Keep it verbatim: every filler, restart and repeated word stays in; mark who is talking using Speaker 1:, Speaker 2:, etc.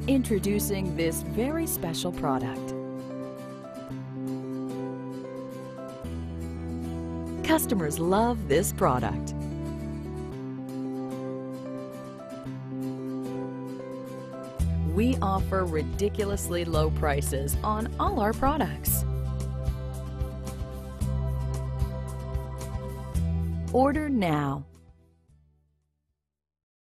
Speaker 1: Introducing this very special product. Customers love this product. We offer ridiculously low prices on all our products. Order now.